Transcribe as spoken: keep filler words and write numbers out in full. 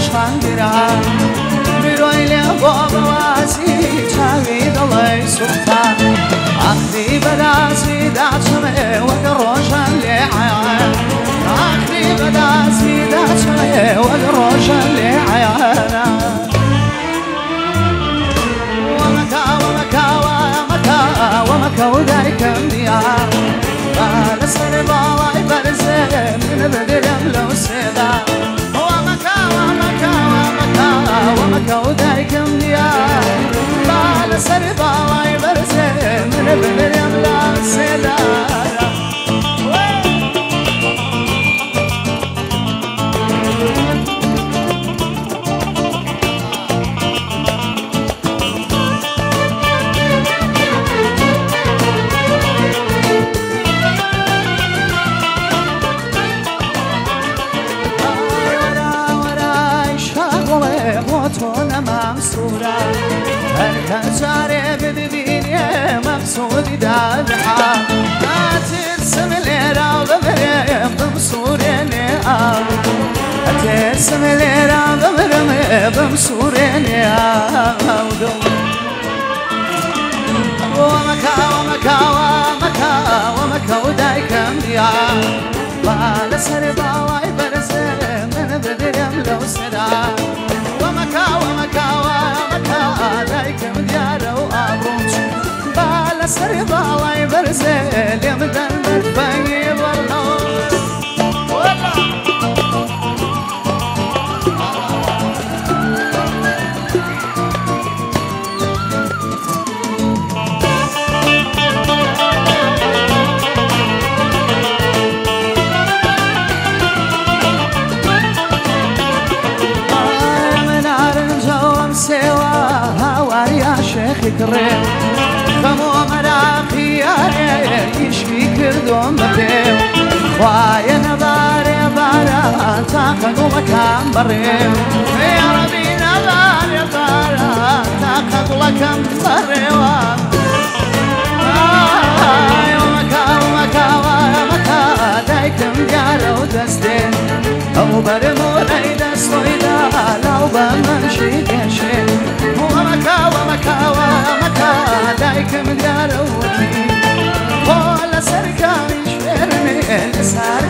شانگرا بروی لباب وازی چاوی دلای سلطان آخری بدازی داشمه و روشن لیعان آخری بدازی داشمه و روشن لیعان ومكا ومكا ومكا ومكا ودايكم ديار قال سربا ويبرزه من بدرم لو سيدا ومكا ومكا ومكا ومكا ودايكم ديار قال سربا ويبرزه من بدرم لو سيدا هركزاري بدبيني مقصودي دابحة ما ترسم ليرا وبمريم بمصوريني ترسم ليرا وبمريم بمصوريني ومكا ومكا ومكا ومكا ودايكم ديار بالا سربا ويبرزي من بدرم لو سدا ومكا ومكا ومكا دايكم ديار وابوش بالا سربا ويبرزي اليمدن بالفاي والله كريم فمو مراقي يشفي كردون بكيو خوايا نباري بارا تاقق ومكان بريم يا ربي نباري بارا تاقق ومكان بريم ومكا ومكا ومكا دايكم ديارو دستين او برموني دستويدا لو بمنشي كشين ومكا ومكا ومكا دايكم ديارو وكي ولا سركاني شفرني لسار